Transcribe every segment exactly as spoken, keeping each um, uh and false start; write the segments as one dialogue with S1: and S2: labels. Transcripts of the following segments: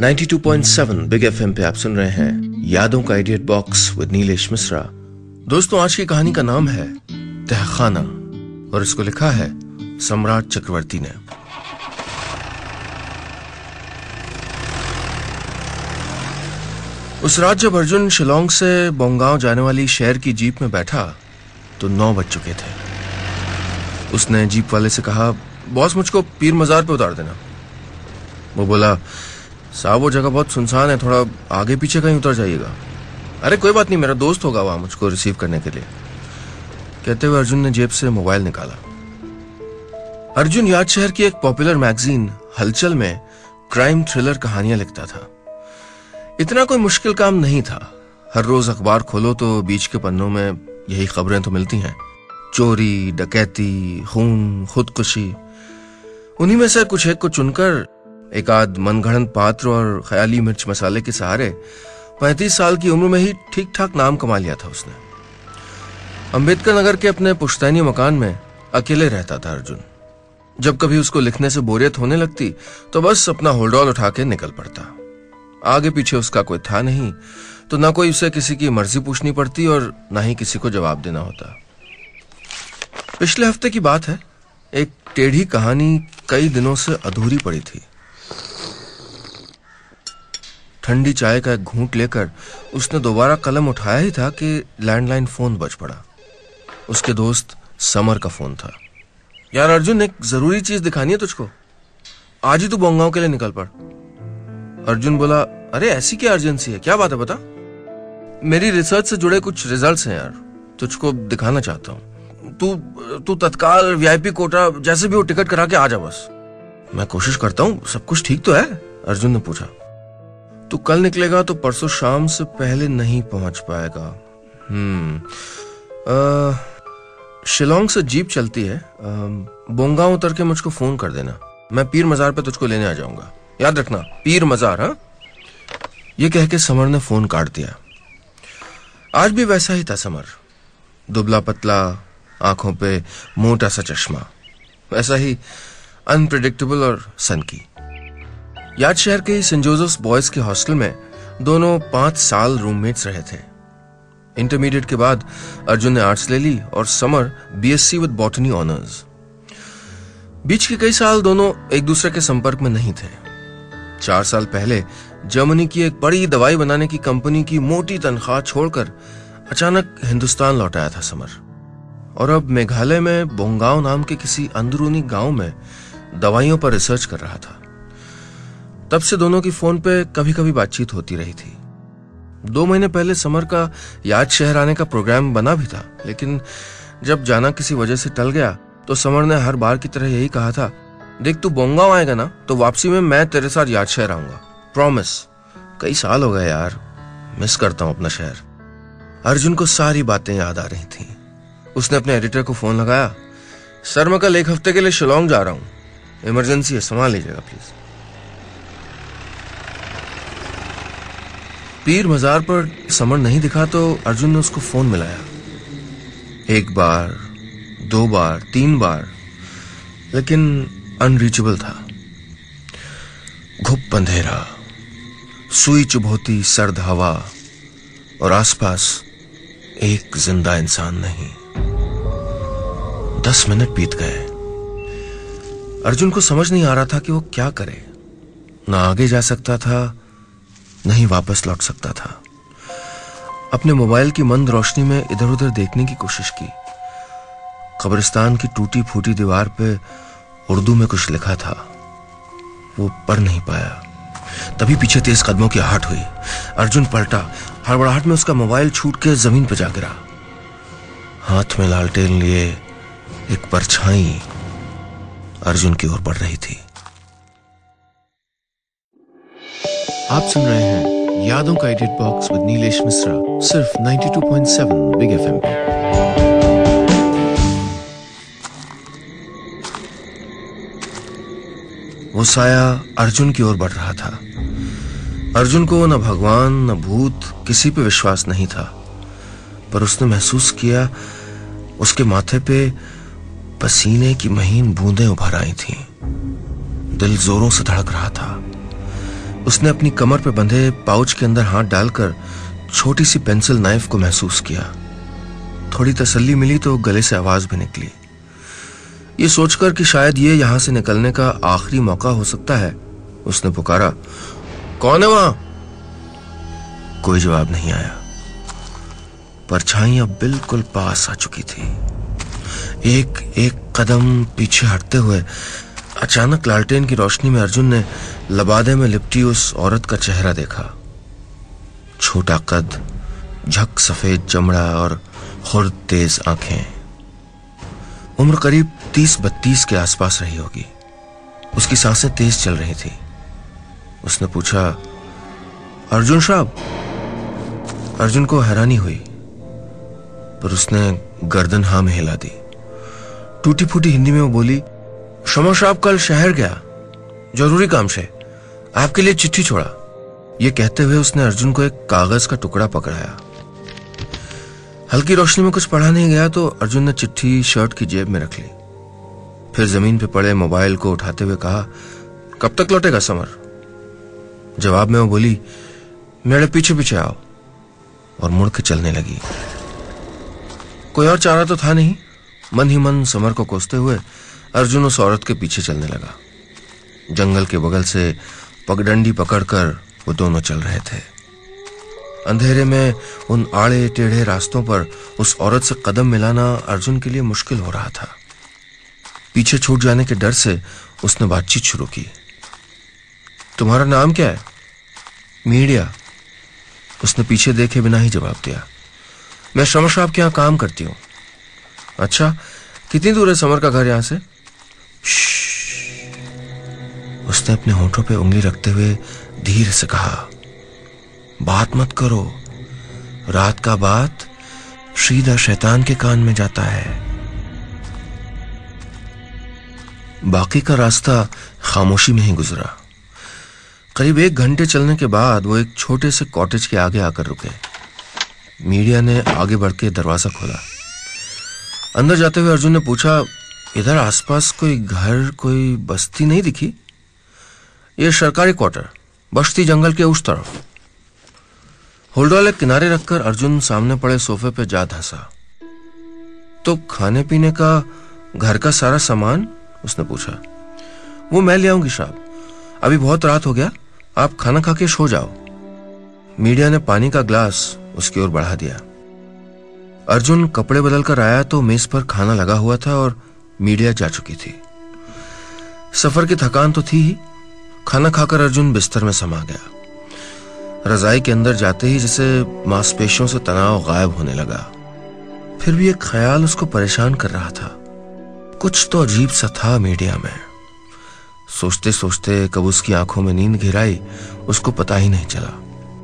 S1: बानवे पॉइंट सात big FM पे आप सुन रहे हैं यादों का idiot box with Nilesh Mishra. दोस्तों, आज की कहानी का नाम है तहखाना और इसको लिखा है सम्राट चक्रवर्ती ने। उस रात जब अर्जुन शिलोंग से बोंगांव जाने वाली शहर की जीप में बैठा तो नौ बज चुके थे। उसने जीप वाले से कहा, बॉस मुझको पीर मजार पे उतार देना। वो बोला, साहब वो जगह बहुत सुनसान है, थोड़ा आगे पीछे कहीं उतर जाइएगा। अरे कोई बात नहीं, मेरा दोस्त होगा वहां मुझको रिसीव करने के लिए। कहते हुए अर्जुन ने जेब से मोबाइल निकाला। अर्जुन याद शहर की एक पॉपुलर मैगजीन हलचल में क्राइम थ्रिलर कहानियां लिखता था। इतना कोई मुश्किल काम नहीं था। हर रोज अखबार खोलो तो बीच के पन्नों में यही खबरें तो मिलती हैं, चोरी, डकैती, खून, खुदकुशी। उन्हीं में से कुछ एक को चुनकर एक आध मनगढ़ंत पात्र और ख्याली मिर्च मसाले के सहारे पैंतीस साल की उम्र में ही ठीक ठाक नाम कमा लिया था उसने। अंबेडकर नगर के अपने पुश्तैनी मकान में अकेले रहता था अर्जुन। जब कभी उसको लिखने से बोरियत होने लगती तो बस अपना होल्डॉल उठा के निकल पड़ता। आगे पीछे उसका कोई था नहीं, तो ना कोई उसे किसी की मर्जी पूछनी पड़ती और ना ही किसी को जवाब देना होता। पिछले हफ्ते की बात है, एक टेढ़ी कहानी कई दिनों से अधूरी पड़ी थी। ठंडी चाय का एक घूंट लेकर उसने दोबारा कलम उठाया ही था कि लैंडलाइन फोन बज पड़ा। उसके दोस्त समर का फोन था। यार अर्जुन, एक जरूरी चीज दिखानी है तुझको, आज ही तू बोंगांव के लिए निकल पड़। अर्जुन बोला, अरे ऐसी क्या अर्जेंसी है, क्या बात है बता। मेरी रिसर्च से जुड़े कुछ रिजल्ट्स हैं यार, तुझको दिखाना चाहता हूँ। तू तू तत्काल वीआईपी कोटा जैसे भी वो टिकट करा के आ जा बस। मैं कोशिश करता हूँ, सब कुछ ठीक तो है? अर्जुन ने पूछा। तू कल निकलेगा तो परसों शाम से पहले नहीं पहुंच पाएगा। हम्म शिलोंग से जीप चलती है, बोंगांव उतर के मुझको फोन कर देना, मैं पीर मजार पे तुझको लेने आ जाऊंगा। याद रखना, पीर मजार। हाँ, ये कह के समर ने फोन काट दिया। आज भी वैसा ही था समर, दुबला पतला, आंखों पे मोटा सा चश्मा, वैसा ही अनप्रेडिक्टेबल और सनकी। याद शहर के सेंट जोसेफ्स बॉयज के हॉस्टल में दोनों पांच साल रूममेट्स रहे थे। इंटरमीडिएट के बाद अर्जुन ने आर्ट्स ले ली और Samar BSc with botany honours. बीच के कई साल दोनों एक दूसरे के संपर्क में नहीं थे। चार साल पहले जर्मनी की एक बड़ी दवाई बनाने की कंपनी की मोटी तनख्वाह छोड़कर अचानक हिंदुस्तान लौट आया था समर, और अब मेघालय में बोंगांव नाम के किसी अंदरूनी गांव में दवाइयों पर रिसर्च कर रहा था। तब से दोनों की फोन पे कभी कभी बातचीत होती रही थी। दो महीने पहले समर का याद शहर आने का प्रोग्राम बना भी था, लेकिन जब जाना किसी वजह से टल गया तो समर ने हर बार की तरह यही कहा था, देख तू बोंगांव आएगा ना तो वापसी में मैं तेरे साथ याद शहर आऊंगा, प्रॉमिस। कई साल हो गए यार, मिस करता हूं अपना शहर। अर्जुन को सारी बातें याद आ रही थी। उसने अपने एडिटर को फोन लगाया, सर मैं कल एक हफ्ते के लिए शिलोंग जा रहा हूं, इमरजेंसी है, संभाल लीजिएगा प्लीज। पीर मजार पर समर नहीं दिखा तो अर्जुन ने उसको फोन मिलाया। एक बार, दो बार, तीन बार, लेकिन अनरीचेबल था। घुप अंधेरा, सुई चुभोती सर्द हवा और आसपास एक जिंदा इंसान नहीं। दस मिनट बीत गए। अर्जुन को समझ नहीं आ रहा था कि वो क्या करे। ना आगे जा सकता था, नहीं वापस लौट सकता था। अपने मोबाइल की मंद रोशनी में इधर उधर देखने की कोशिश की। कब्रिस्तान की टूटी फूटी दीवार पे उर्दू में कुछ लिखा था, वो पढ़ नहीं पाया। तभी पीछे तेज कदमों की आहट हुई। अर्जुन पलटा, हड़बड़ाहट में उसका मोबाइल छूट के जमीन पर जा गिरा। हाथ में लालटेन लिए एक परछाई अर्जुन की ओर बढ़ रही थी। आप सुन रहे हैं यादों का idiot box with Nilesh Mishra, सिर्फ बानवे पॉइंट सात बिग एफएम पे। वो साया अर्जुन की ओर बढ़ रहा था। अर्जुन को न भगवान न भूत किसी पे विश्वास नहीं था, पर उसने महसूस किया उसके माथे पे पसीने की महीन बूंदें उभर आई थीं। दिल जोरों से धड़क रहा था। उसने अपनी कमर पे बंधे पाउच के अंदर हाथ डालकर छोटी सी पेंसिल नाइफ को महसूस किया। थोड़ी तसल्ली मिली तो गले से आवाज भी निकली। ये सोचकर कि शायद ये यहां से निकलने का आखिरी मौका हो सकता है, उसने पुकारा, कौन है वहां? कोई जवाब नहीं आया। परछाई अब बिल्कुल पास आ चुकी थी। एक एक कदम पीछे हटते हुए अचानक लालटेन की रोशनी में अर्जुन ने लबादे में लिपटी उस औरत का चेहरा देखा। छोटा कद, झक सफेद चमड़ा और खुर्द तेज आंखें। उम्र करीब तीस बत्तीस के आसपास रही होगी। उसकी सांसें तेज चल रही थी। उसने पूछा, अर्जुन साहब? अर्जुन को हैरानी हुई, पर उसने गर्दन हाँ में हिला दी। टूटी फूटी हिंदी में वो बोली, शमर साहब कल शहर गया, जरूरी काम से, आपके लिए चिट्ठी छोड़ा। ये कहते हुए उसने अर्जुन को एक कागज का टुकड़ा पकड़ाया। हल्की रोशनी में कुछ पढ़ा नहीं गया तो अर्जुन ने चिट्ठी शर्ट की जेब में रख ली। फिर जमीन पे पड़े मोबाइल को उठाते हुए कहा, कब तक लौटेगा समर? जवाब में वो बोली, मेरे पीछे पीछे आओ, और मुड़ के चलने लगी। कोई और चारा तो था नहीं। मन ही मन समर को कोसते हुए अर्जुन उस औरत के पीछे चलने लगा। जंगल के बगल से पगडंडी पकड़कर वो दोनों चल रहे थे। अंधेरे में उन आड़े टेढ़े रास्तों पर उस औरत से कदम मिलाना अर्जुन के लिए मुश्किल हो रहा था। पीछे छूट जाने के डर से उसने बातचीत शुरू की। तुम्हारा नाम क्या है? मीडिया। उसने पीछे देखे बिना ही जवाब दिया। मैं शमर साहब के यहां काम करती हूं। अच्छा, कितनी दूर है समर का घर यहां से? उसने अपने होठों पे उंगली रखते हुए धीरे से कहा, बात मत करो, रात का बात सीधा शैतान के कान में जाता है। बाकी का रास्ता खामोशी में ही गुजरा। करीब एक घंटे चलने के बाद वो एक छोटे से कॉटेज के आगे आकर रुके। मीडिया ने आगे बढ़ के दरवाजा खोला। अंदर जाते हुए अर्जुन ने पूछा, इधर आसपास कोई घर, कोई बस्ती नहीं दिखी? ये सरकारी क्वार्टर, बस्ती जंगल के उस तरफ। होल्डोल किनारे रखकर अर्जुन सामने पड़े सोफे पे जा धंसा। तो खाने पीने का, घर का सारा सामान? उसने पूछा। वो मैं ले आऊंगी साहब, अभी बहुत रात हो गया, आप खाना खा के सो जाओ। मीडिया ने पानी का ग्लास उसकी ओर बढ़ा दिया। अर्जुन कपड़े बदल कर आया तो मेज पर खाना लगा हुआ था और मीडिया जा चुकी थी। सफर की थकान तो थी ही। खाना खाकर अर्जुन बिस्तर में समा गया। रजाई के अंदर जाते ही जैसे मांसपेशियों से तनाव गायब होने लगा। फिर भी एक ख्याल उसको परेशान कर रहा था। कुछ तो अजीब सा था मीडिया में। सोचते सोचते कब उसकी आंखों में नींद घिर आई, उसको पता ही नहीं चला।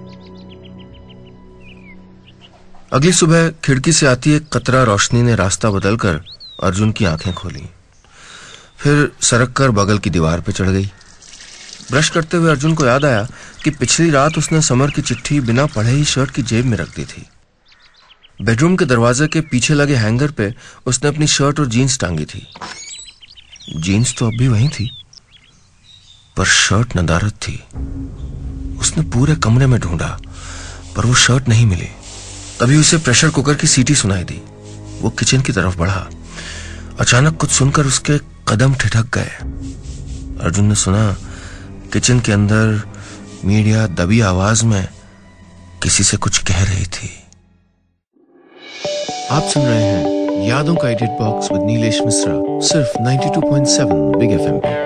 S1: अगली सुबह खिड़की से आती एक कतरा रोशनी ने रास्ता बदलकर अर्जुन की आंखें खोली। फिर सरक कर बगल की दीवार पर चढ़ गई। ब्रश करते हुए अर्जुन को याद आया कि पिछली रात उसने समर की चिट्ठी बिना पढ़े ही शर्ट की जेब में रख दी थी। बेडरूम के दरवाजे के पीछे लगे हैंगर पे उसने अपनी शर्ट और जीन्स टांगी थी। जीन्स तो अब भी वहीं थी, पर शर्ट नदारद थी। उसने पूरे कमरे में ढूंढा, पर वो शर्ट नहीं मिली। तभी उसे प्रेशर कुकर की सीटी सुनाई दी। वो किचन की तरफ बढ़ा। अचानक कुछ सुनकर उसके कदम ठिठक गए। अर्जुन ने सुना किचन के अंदर मीडिया दबी आवाज में किसी से कुछ कह रही थी। आप सुन रहे हैं यादों का idiot box with Nilesh Mishra, सिर्फ बानवे पॉइंट सात बिग एफएम पे।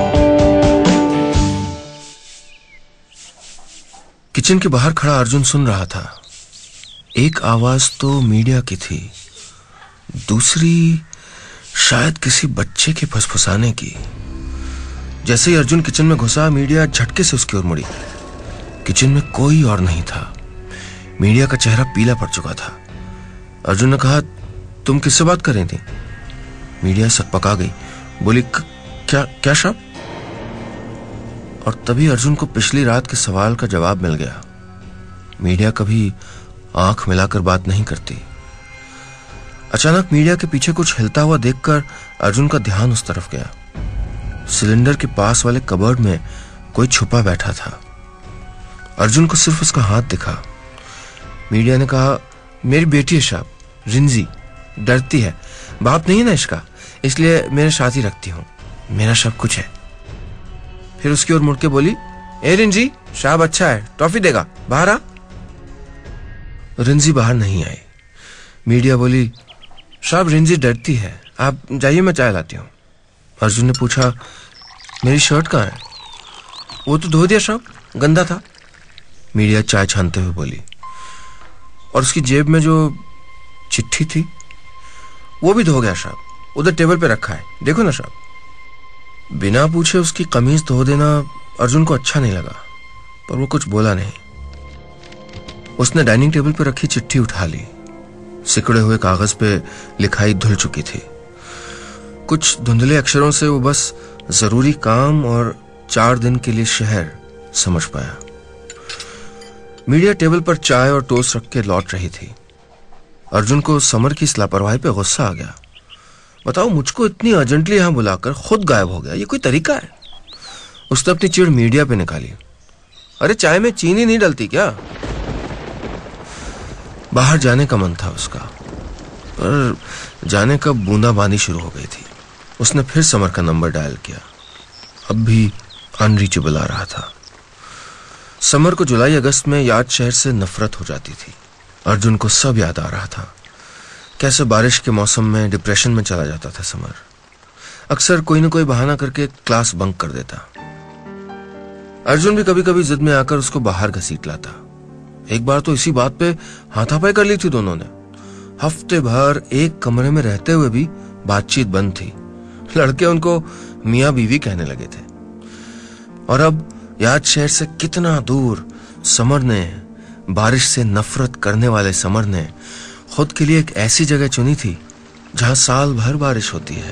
S1: किचन के बाहर खड़ा अर्जुन सुन रहा था। एक आवाज तो मीडिया की थी, दूसरी शायद किसी बच्चे के फुसफुसाने की। जैसे ही अर्जुन किचन में घुसा, मीडिया झटके से उसकी ओर मुड़ी। किचन में कोई और नहीं था। मीडिया का चेहरा पीला पड़ चुका था। अर्जुन ने कहा, तुम किससे बात कर रही थी? मीडिया सकपका गई, बोली, क्या क्या शब्द? और तभी अर्जुन को पिछली रात के सवाल का जवाब मिल गया। मीडिया कभी आंख मिलाकर बात नहीं करती। अचानक मीडिया के पीछे कुछ हिलता हुआ देखकर अर्जुन का ध्यान उस तरफ गया। सिलेंडर के पास वाले कबर्ड में कोई छुपा बैठा था। अर्जुन को सिर्फ उसका हाथ दिखा। मीडिया ने कहा, मेरी बेटी है साहब, रिंजी, डरती है, बाप नहीं है ना इसका, इसलिए मेरे साथ ही रखती हूँ, मेरा सब कुछ है। फिर उसकी ओर मुड़ के बोली, ए रिंजी, साहब अच्छा है, टॉफी देगा, बाहर आ। रिंजी बाहर नहीं आई। मीडिया बोली, साहब रिंजी डरती है, आप जाइए, मैं चाय लाती हूँ। अर्जुन ने पूछा, मेरी शर्ट कहाँ है? वो तो धो दिया साहब, गंदा था। मीडिया चाय छानते हुए बोली, और उसकी जेब में जो चिट्ठी थी वो भी धो गया साहब, उधर टेबल पे रखा है, देखो ना साहब। बिना पूछे उसकी कमीज धो देना अर्जुन को अच्छा नहीं लगा, पर वो कुछ बोला नहीं। उसने डाइनिंग टेबल पर रखी चिट्ठी उठा ली। सिकुड़े हुए कागज पे लिखाई धुल चुकी थी। कुछ धुंधले अक्षरों से वो बस जरूरी काम और चार दिन के लिए शहर समझ पाया। मीडिया टेबल पर चाय और टोस्ट रख के लौट रही थी। अर्जुन को समर की इस लापरवाही पे गुस्सा आ गया। बताओ, मुझको इतनी अर्जेंटली यहां बुलाकर खुद गायब हो गया, ये कोई तरीका है? उसने अपनी चिढ़ मीडिया पे निकाली। अरे चाय में चीनी नहीं डलती क्या? बाहर जाने का मन था उसका, पर जाने का बूंदाबांदी शुरू हो गई थी। उसने फिर समर का नंबर डायल किया। अब भी अनरीचेबल आ रहा था। समर को जुलाई अगस्त में याद शहर से नफरत हो जाती थी। अर्जुन को सब याद आ रहा था। कैसे बारिश के मौसम में डिप्रेशन में चला जाता था समर। अक्सर कोई न कोई बहाना करके क्लास बंक कर देता। अर्जुन भी कभी कभी जिद में आकर उसको बाहर घसीट लाता। एक बार तो इसी बात पे हाथापाई कर ली थी दोनों ने। हफ्ते भर एक कमरे में रहते हुए भी बातचीत बंद थी। लड़के उनको मियां बीवी कहने लगे थे। और अब याद शहर से कितना दूर समर ने, बारिश से नफरत करने वाले समर ने खुद के लिए एक ऐसी जगह चुनी थी जहां साल भर बारिश होती है।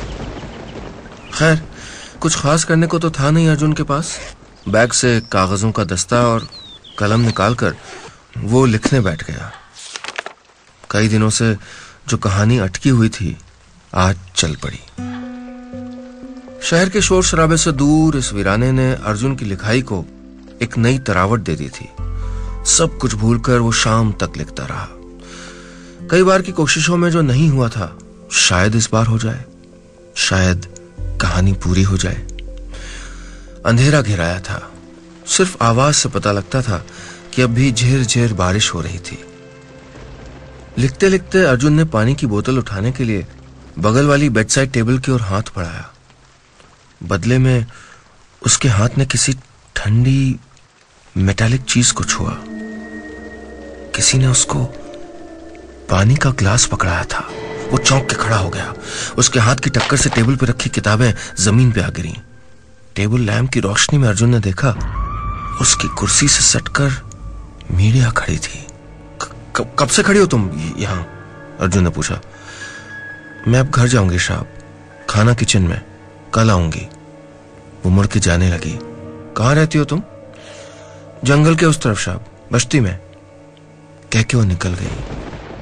S1: खैर, कुछ खास करने को तो था नहीं अर्जुन के पास। बैग से कागजों का दस्ता और कलम निकालकर वो लिखने बैठ गया। कई दिनों से जो कहानी अटकी हुई थी आज चल पड़ी। शहर के शोर शराबे से दूर इस वीराने ने अर्जुन की लिखाई को एक नई तरावट दे दी थी। सब कुछ भूलकर वो शाम तक लिखता रहा। कई बार की कोशिशों में जो नहीं हुआ था, शायद इस बार हो जाए, शायद कहानी पूरी हो जाए। अंधेरा घिराया था। सिर्फ आवाज से पता लगता था कि अब भी झिर झिर बारिश हो रही थी। लिखते लिखते अर्जुन ने पानी की बोतल उठाने के लिए बगल वाली बेडसाइड टेबल की ओर हाथ बढ़ाया। बदले में उसके हाथ ने किसी ठंडी मेटालिक चीज को छुआ। किसी ने उसको पानी का ग्लास पकड़ाया था। वो चौंक के खड़ा हो गया। उसके हाथ की टक्कर से टेबल पर रखी किताबें जमीन पे आ गिरी। टेबल लैंप की रोशनी में अर्जुन ने देखा, उसकी कुर्सी से सटकर मीडिया खड़ी थी। क- कब से खड़ी हो तुम यहां? अर्जुन ने पूछा। मैं अब घर जाऊंगी साहब, खाना किचन में, कल आऊंगी। वो मुड़ के जाने लगी। कहां रहती हो तुम? जंगल के उस तरफ साहब, बस्ती में, कह के वो निकल गई।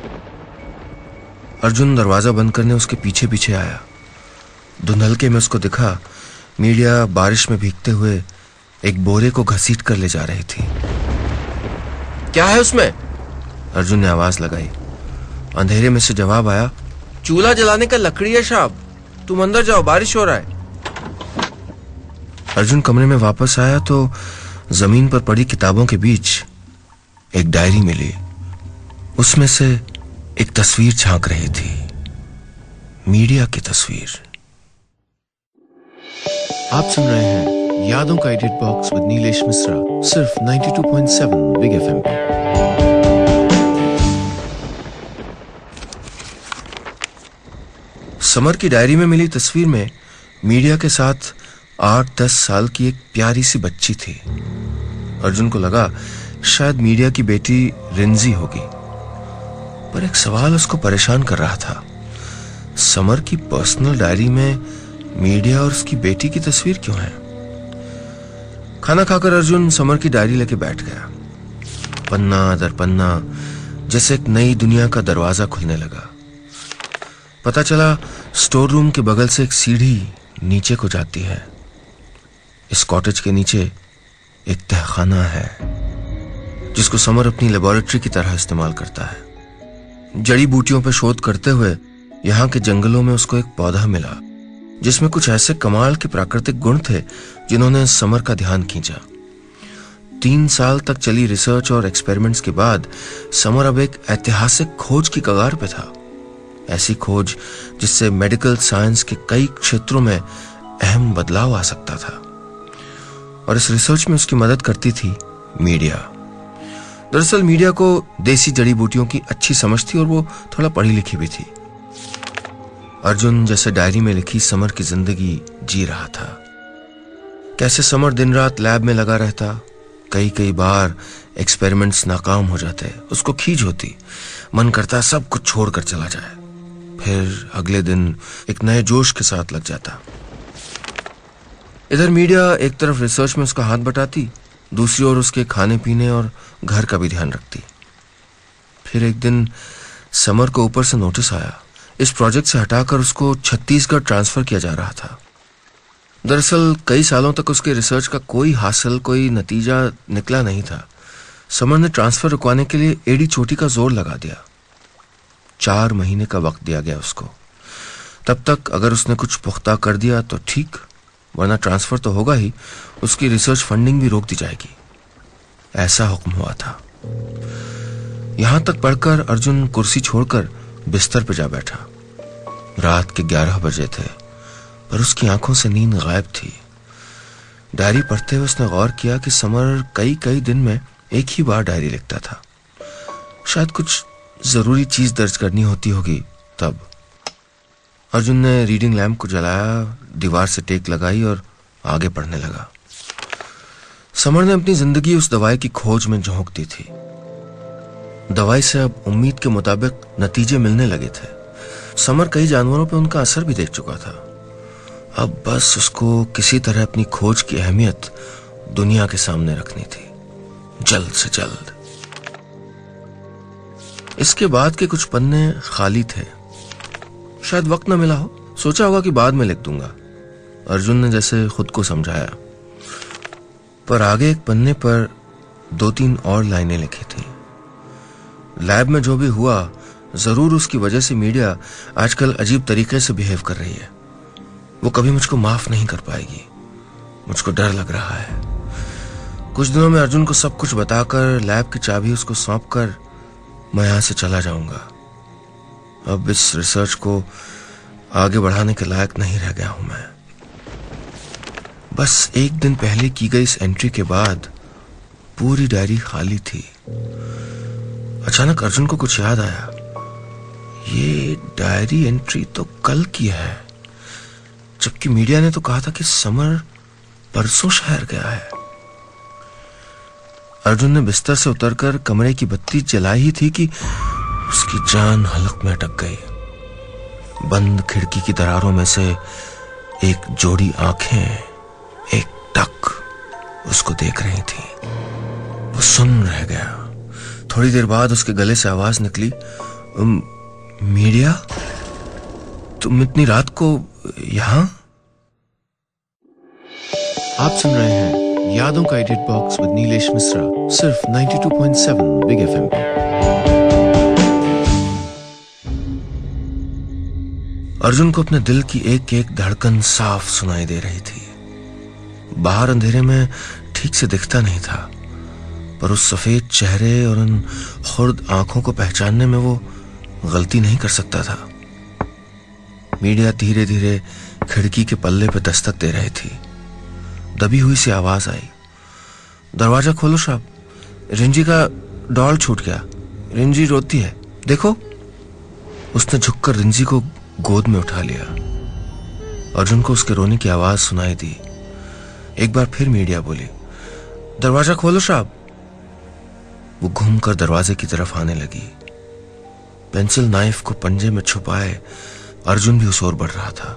S1: अर्जुन दरवाजा बंद करने उसके पीछे पीछे आया। धुंधलके में उसको दिखा मीडिया बारिश में भीगते हुए एक बोरे को घसीट कर ले जा रही थी। क्या है उसमें? अर्जुन ने आवाज लगाई। अंधेरे में से जवाब आया, चूल्हा जलाने का लकड़ी है साहब, तुम अंदर जाओ, बारिश हो रहा है। अर्जुन कमरे में वापस आया तो जमीन पर पड़ी किताबों के बीच एक डायरी मिली। उसमें से एक तस्वीर झांक रही थी, मीडिया की तस्वीर। आप सुन रहे हैं यादों का idiot box with Nilesh Mishra, सिर्फ बानवे पॉइंट सात बिग एफएम पे। समर की डायरी में मिली तस्वीर में मीडिया के साथ आठ दस साल की एक प्यारी सी बच्ची थी। अर्जुन को लगा शायद मीडिया की बेटी रिंजी होगी, पर एक सवाल उसको परेशान कर रहा था। समर की पर्सनल डायरी में मीडिया और उसकी बेटी की तस्वीर क्यों है? खाना खाकर अर्जुन समर की डायरी लेके बैठ गया। पन्ना दर पन्ना जैसे एक नई दुनिया का दरवाजा खुलने लगा। पता चला स्टोर रूम के बगल से एक सीढ़ी नीचे को जाती है। इस कॉटेज के नीचे एक तहखाना है। जिसको समर अपनी लेबोरेटरी की तरह इस्तेमाल करता है। जड़ी बूटियों पर शोध करते हुए यहाँ के जंगलों में उसको एक पौधा मिला जिसमें कुछ ऐसे कमाल के प्राकृतिक गुण थे जिन्होंने समर का ध्यान खींचा। तीन साल तक चली रिसर्च और एक्सपेरिमेंट्स के बाद समर अब एक ऐतिहासिक खोज की कगार पे था। ऐसी खोज जिससे मेडिकल साइंस के कई क्षेत्रों में अहम बदलाव आ सकता था। और इस रिसर्च में उसकी मदद करती थी मीडिया। दरअसल मीडिया को देसी जड़ी बूटियों की अच्छी समझ थी और वो थोड़ा पढ़ी लिखी भी थी। अर्जुन जैसे डायरी में लिखी समर की जिंदगी जी रहा था। कैसे समर दिन रात लैब में लगा रहता, कई कई बार एक्सपेरिमेंट्स नाकाम हो जाते, उसको खींच होती, मन करता सब कुछ छोड़कर चला जाए। फिर अगले दिन एक नए जोश के साथ लग जाता। इधर मीडिया एक तरफ रिसर्च में उसका हाथ बटाती, दूसरी ओर उसके खाने पीने और घर का भी ध्यान रखती। फिर एक दिन समर को ऊपर से नोटिस आया। इस प्रोजेक्ट से हटाकर उसको छत्तीसगढ़ ट्रांसफर किया जा रहा था। दरअसल कई सालों तक उसके रिसर्च का कोई हासिल, कोई नतीजा निकला नहीं था। समर ने ट्रांसफर रुकवाने के लिए एड़ी चोटी का जोर लगा दिया। चार महीने का वक्त दिया गया उसको। तब तक अगर उसने कुछ पुख्ता कर दिया तो ठीक, वरना ट्रांसफर तो होगा ही, उसकी रिसर्च फंडिंग भी रोक दी जाएगी, ऐसा हुक्म हुआ था। यहां तक पढ़कर अर्जुन कुर्सी छोड़कर बिस्तर पर जा बैठा। रात के ग्यारह बजे थे, पर उसकी आंखों से नींद गायब थी। डायरी पढ़ते हुए उसने गौर किया कि समर कई कई दिन में एक ही बार डायरी लिखता था। शायद कुछ जरूरी चीज दर्ज करनी होती होगी। तब अर्जुन ने रीडिंग लैम्प को जलाया, दीवार से टेक लगाई और आगे पढ़ने लगा। समर ने अपनी जिंदगी उस दवाई की खोज में झोंक दी थी। दवाई से अब उम्मीद के मुताबिक नतीजे मिलने लगे थे। समर कई जानवरों पर उनका असर भी देख चुका था। अब बस उसको किसी तरह अपनी खोज की अहमियत दुनिया के सामने रखनी थी, जल्द से जल्द। इसके बाद के कुछ पन्ने खाली थे। शायद वक्त न मिला हो, सोचा होगा कि बाद में लिख दूंगा, अर्जुन ने जैसे खुद को समझाया। पर आगे एक पन्ने पर दो तीन और लाइनें लिखी थी। लैब में जो भी हुआ, जरूर उसकी वजह से मीडिया आजकल अजीब तरीके से बिहेव कर रही है। वो कभी मुझको माफ नहीं कर पाएगी। मुझको डर लग रहा है। कुछ दिनों में अर्जुन को सब कुछ बताकर, लैब की चाबी उसको सौंपकर मैं यहां से चला जाऊंगा। अब इस रिसर्च को आगे बढ़ाने के लायक नहीं रह गया हूं मैं। बस एक दिन पहले की गई इस एंट्री के बाद पूरी डायरी खाली थी। अचानक अर्जुन को कुछ याद आया। ये डायरी एंट्री तो कल की है, जबकि मीडिया ने तो कहा था कि समर परसों शहर गया है। अर्जुन ने बिस्तर से उतरकर कमरे की बत्ती जलाई ही थी कि उसकी जान हलक में अटक गई। बंद खिड़की की दरारों में से एक जोड़ी आंखें एक टक उसको देख रही थी। वो सुन रह गया। थोड़ी देर बाद उसके गले से आवाज निकली, मीडिया, तुम इतनी रात को यहां?
S2: आप सुन रहे हैं यादों का idiot box with Nilesh Mishra, सिर्फ बानवे पॉइंट सात बिग एफएम पे।
S1: अर्जुन को अपने दिल की एक एक धड़कन साफ सुनाई दे रही थी। बाहर अंधेरे में ठीक से दिखता नहीं था, पर उस सफेद चेहरे और उन खुर्द आंखों को पहचानने में वो गलती नहीं कर सकता था। मीडिया धीरे धीरे खिड़की के पल्ले पे दस्तक दे रही थी। दबी हुई सी आवाज आई, दरवाजा खोलो साहब, रिंजी का डॉल छूट गया, रिंजी रोती है, देखो। उसने झुककर रिंजी को गोद में उठा लिया। अर्जुन को उसके रोने की आवाज सुनाई दी। एक बार फिर मीडिया बोली, दरवाजा खोलो साहब। वो घूमकर दरवाजे की तरफ आने लगी। पेंसिल नाइफ को पंजे में छुपाए अर्जुन भी उस ओर बढ़ रहा था।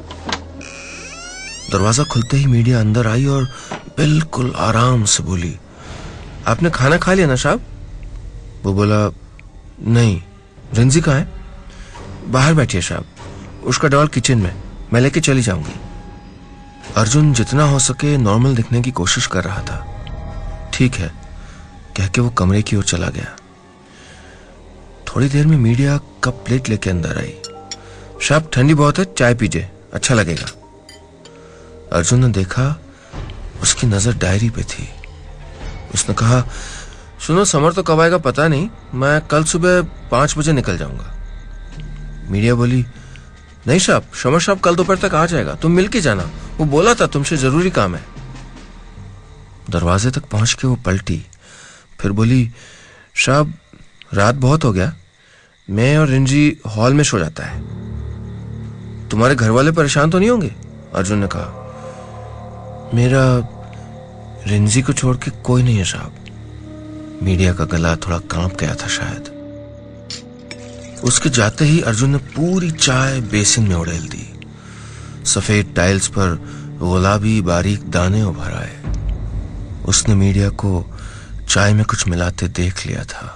S1: दरवाजा खुलते ही मीडिया अंदर आई और बिल्कुल आराम से बोली, आपने खाना खा लिया ना साहब? वो बोला, नहीं। रिंजी कहाँ है? बाहर बैठिए साहब, उसका डॉल किचन में, मैं लेके चली जाऊंगी। अर्जुन जितना हो सके नॉर्मल दिखने की कोशिश कर रहा था। ठीक है, कह के वो कमरे की ओर चला गया। थोड़ी देर में मीडिया कप प्लेट लेके अंदर आई। साहब ठंडी बहुत है, चाय पीजिए, अच्छा लगेगा। अर्जुन ने देखा उसकी नजर डायरी पे थी। उसने कहा, सुनो समर तो कब आएगा पता नहीं, मैं कल सुबह पांच बजे निकल जाऊंगा। मीडिया बोली, नहीं साहब, समर साहब कल दोपहर तक आ जाएगा, तुम मिल के जाना, वो बोला था तुमसे जरूरी काम है। दरवाजे तक पहुंच के वो पलटी, फिर बोली, साहब रात बहुत हो गया, मैं और रिंजी हॉल में सो जाता है। तुम्हारे घर वाले परेशान तो नहीं होंगे? अर्जुन ने कहा, मेरा रिंजी को छोड़ के कोई नहीं है साहब। मीडिया का गला थोड़ा कांप गया था शायद। उसके जाते ही अर्जुन ने पूरी चाय बेसिन में उड़ेल दी। सफेद टाइल्स पर गुलाबी बारीक दाने उभर आए। उसने मीडिया को चाय में कुछ मिलाते देख लिया था।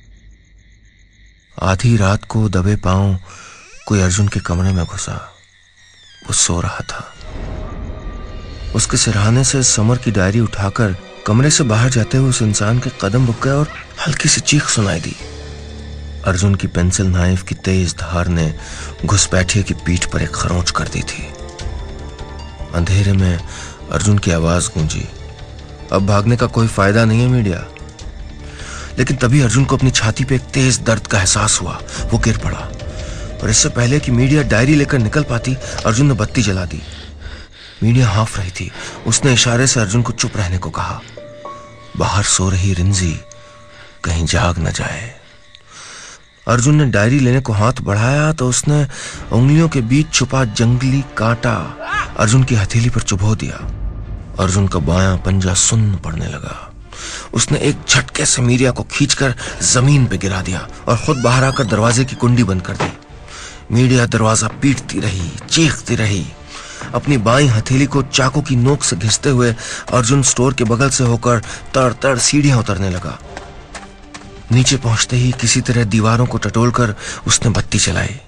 S1: आधी रात को दबे पांव कोई अर्जुन के कमरे में घुसा। वो सो रहा था। उसके सिरहाने से समर की डायरी उठाकर कमरे से बाहर जाते हुए उस इंसान के कदम रुक गए और हल्की सी चीख सुनाई दी। अर्जुन की पेंसिल नाइफ की तेज धार ने घुसपैठिए की पीठ पर एक खरोंच कर दी थी। अंधेरे में अर्जुन की आवाज गूंजी, अब भागने का कोई फायदा नहीं है मीडिया। लेकिन तभी अर्जुन को अपनी छाती पे एक तेज दर्द का एहसास हुआ। वो गिर पड़ा और इससे पहले कि मीडिया डायरी लेकर निकल पाती, अर्जुन ने बत्ती जला दी। मीडिया हाँफ रही थी। उसने इशारे से अर्जुन को चुप रहने को कहा। बाहर सो रही रिंजी कहीं जाग न जाए। अर्जुन ने डायरी लेने को हाथ बढ़ाया तो उसने उंगलियों के बीच छुपा जंगली कांटा अर्जुन की हथेली पर चुभो दिया। अर्जुन का बायां पंजा सुन्न पड़ने लगा। उसने एक झटके से मीडिया को खींचकर जमीन पे गिरा दिया और खुद बाहर आकर दरवाजे की कुंडी बंद कर दी। मीडिया दरवाजा पीटती रही, चीखती रही। अपनी बाईं हथेली को चाकू की नोक से घिसते हुए अर्जुन स्टोर के बगल से होकर तड़ तड़ सीढ़ियां उतरने लगा। नीचे पहुंचते ही किसी तरह दीवारों को टटोलकर उसने बत्ती चलाई।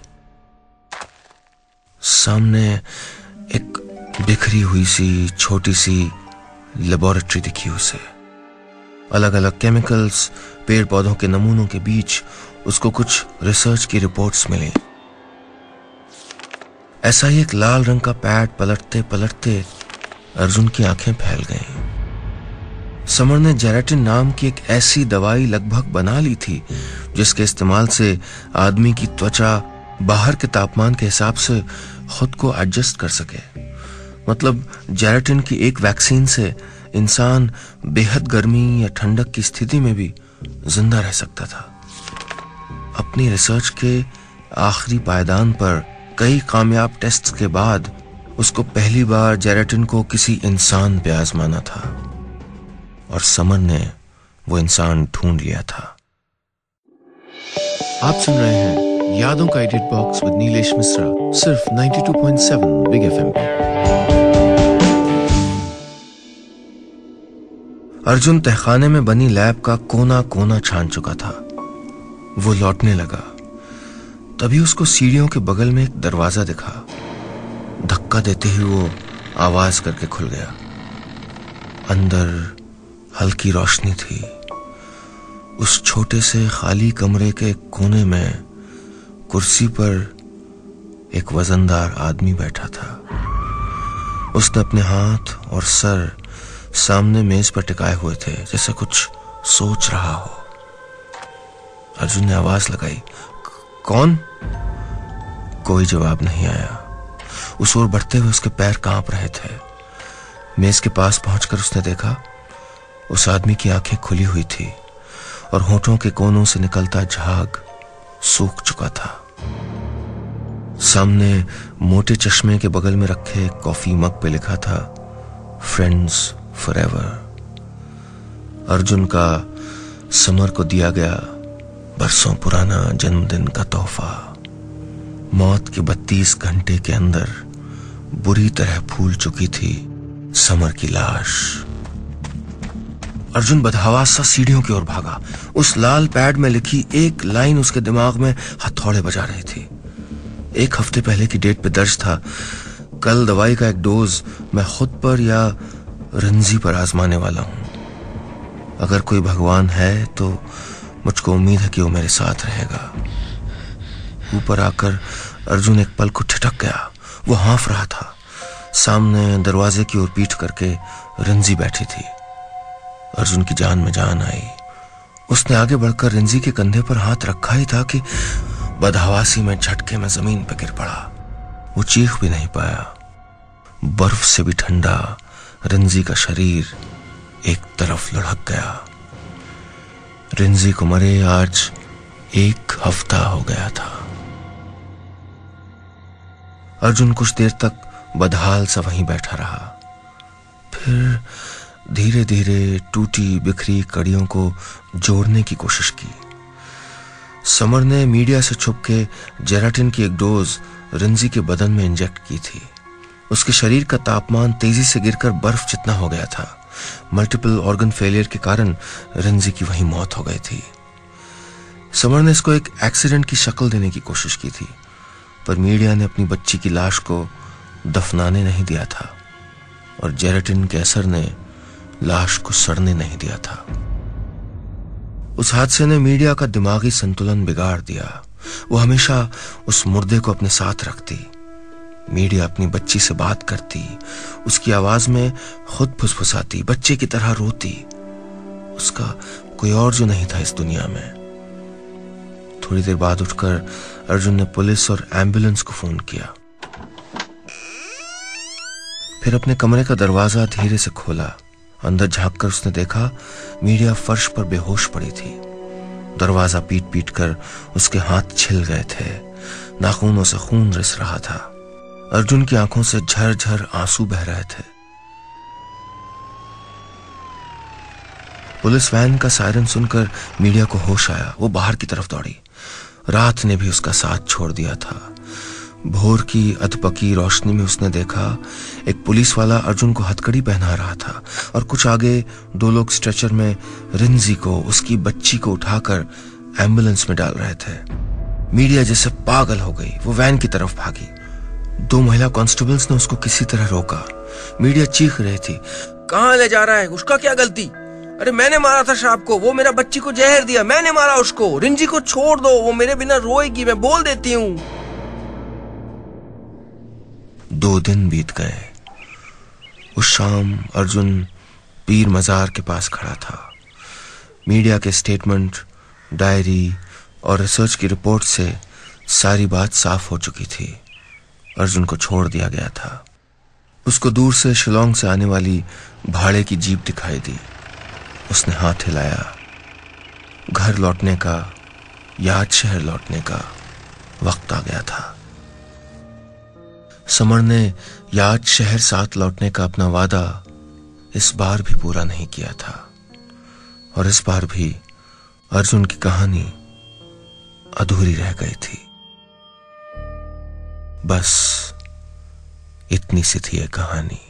S1: सामने एक बिखरी हुई सी छोटी सी लेबोरेटरी दिखी उसे। अलग अलग केमिकल्स, पेड़ पौधों के नमूनों के बीच उसको कुछ रिसर्च की रिपोर्ट्स मिली। ऐसा ही एक लाल रंग का पैड पलटते पलटते अर्जुन की आंखें फैल गईं। समर ने जेराटिन नाम की एक ऐसी दवाई लगभग बना ली थी जिसके इस्तेमाल से आदमी की त्वचा बाहर के तापमान के हिसाब से खुद को एडजस्ट कर सके। मतलब जेराटिन की एक वैक्सीन से इंसान बेहद गर्मी या ठंडक की स्थिति में भी जिंदा रह सकता था। अपनी रिसर्च के आखिरी पायदान पर कई कामयाब टेस्ट्स के बाद उसको पहली बार जेराटिन को किसी इंसान पे आजमाना था और समर ने वो इंसान ढूंढ लिया था।
S2: आप सुन रहे हैं यादों का idiot box with Nilesh Mishra, सिर्फ ninety two point seven big FM पे।
S1: अर्जुन तहखाने में बनी लैब का कोना कोना छान चुका था। वो लौटने लगा। तभी उसको सीढ़ियों के बगल में एक दरवाजा दिखा। धक्का देते ही वो आवाज करके खुल गया। अंदर हल्की रोशनी थी। उस छोटे से खाली कमरे के कोने में कुर्सी पर एक वजनदार आदमी बैठा था। उसने अपने हाथ और सर सामने मेज पर टिकाए हुए थे, जैसे कुछ सोच रहा हो। अर्जुन ने आवाज लगाई, कौन? कोई जवाब नहीं आया। उस ओर बढ़ते हुए उसके पैर कांप रहे थे। मेज के पास पहुंचकर उसने देखा उस आदमी की आंखें खुली हुई थी और होठों के कोनों से निकलता झाग सूख चुका था। सामने मोटे चश्मे के बगल में रखे कॉफी मग पे लिखा था, फ्रेंड्स फॉरएवर। अर्जुन का समर को दिया गया बरसों पुराना जन्मदिन का तोहफा। मौत के बत्तीस घंटे के अंदर बुरी तरह फूल चुकी थी समर की लाश। अर्जुन बदहवास सा सीढ़ियों की ओर भागा। उस लाल पैड में लिखी एक लाइन उसके दिमाग में हथौड़े बजा रही थी। एक हफ्ते पहले की डेट पे दर्ज था, कल दवाई का एक डोज मैं खुद पर या रिंजी पर आजमाने वाला हूं। अगर कोई भगवान है तो मुझको उम्मीद है कि वो मेरे साथ रहेगा। ऊपर आकर अर्जुन एक पल को ठिठक गया। वो हाँफ रहा था। सामने दरवाजे की ओर पीठ करके रिंजी बैठी थी। अर्जुन की जान में जान आई। उसने आगे बढ़कर रिंजी के कंधे पर हाथ रखा ही था कि बदहवासी में झटके में जमीन पर गिर पड़ा। वो चीख भी नहीं पाया। बर्फ से भी ठंडा रिंजी का शरीर एक तरफ लुढ़क गया। रिंजी को मरे आज एक हफ्ता हो गया था। अर्जुन कुछ देर तक बदहाल सा वहीं बैठा रहा। फिर धीरे धीरे टूटी बिखरी कड़ियों को जोड़ने की कोशिश की। समर ने मीडिया से छुप के जेराटिन की एक डोज रिंजी के बदन में इंजेक्ट की थी। उसके शरीर का तापमान तेजी से गिरकर बर्फ जितना हो गया था। मल्टीपल ऑर्गन फेलियर के कारण रिंजी की वहीं मौत हो गई थी। समर ने इसको एक एक्सीडेंट की शक्ल देने की कोशिश की थी, पर मीडिया ने अपनी बच्ची की लाश को दफनाने नहीं दिया था और जेराटिन के असर ने लाश को सड़ने नहीं दिया था। उस हादसे ने मीडिया का दिमागी संतुलन बिगाड़ दिया। वो हमेशा उस मुर्दे को अपने साथ रखती। मीडिया अपनी बच्ची से बात करती, उसकी आवाज में खुद फुसफुसाती, बच्चे की तरह रोती। उसका कोई और जो नहीं था इस दुनिया में। थोड़ी देर बाद उठकर अर्जुन ने पुलिस और एम्बुलेंस को फोन किया। फिर अपने कमरे का दरवाजा धीरे से खोला। अंदर झांककर उसने देखा मीडिया फर्श पर बेहोश पड़ी थी। दरवाजा पीट पीट कर उसके हाथ छिल गए थे। नाखूनों से खून रिस रहा था। अर्जुन की आंखों से झरझर आंसू बह रहे थे। पुलिस वैन का सायरन सुनकर मीडिया को होश आया। वो बाहर की तरफ दौड़ी। रात ने भी उसका साथ छोड़ दिया था। भोर की अधपकी रोशनी में उसने देखा एक पुलिस वाला अर्जुन को हथकड़ी पहना रहा था और कुछ आगे दो लोग स्ट्रेचर में रिंजी को, उसकी बच्ची को उठाकर एम्बुलेंस में डाल रहे थे। मीडिया जैसे पागल हो गई। वो वैन की तरफ भागी। दो महिला कांस्टेबल्स ने उसको किसी तरह रोका। मीडिया चीख रही थी, कहां ले जा रहा है? उसका क्या गलती? अरे मैंने मारा था सांप को, वो मेरा बच्ची को जहर दिया, मैंने मारा उसको। रिंजी को छोड़ दो, वो मेरे बिना रोएगी, मैं बोल देती हूँ। दो दिन बीत गए। उस शाम अर्जुन पीर मजार के पास खड़ा था। मीडिया के स्टेटमेंट, डायरी और रिसर्च की रिपोर्ट से सारी बात साफ हो चुकी थी। अर्जुन को छोड़ दिया गया था। उसको दूर से शिलोंग से आने वाली भाड़े की जीप दिखाई दी। उसने हाथ हिलाया। घर लौटने का, याद शहर लौटने का वक्त आ गया था। समर ने याद शहर साथ लौटने का अपना वादा इस बार भी पूरा नहीं किया था और इस बार भी अर्जुन की कहानी अधूरी रह गई थी। बस इतनी सी थी ये कहानी।